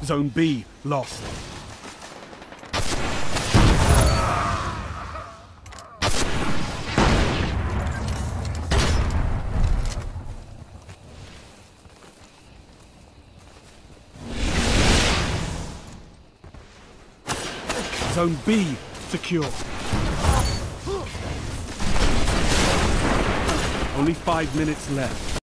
Zone B lost. Zone B secure. Only 5 minutes left.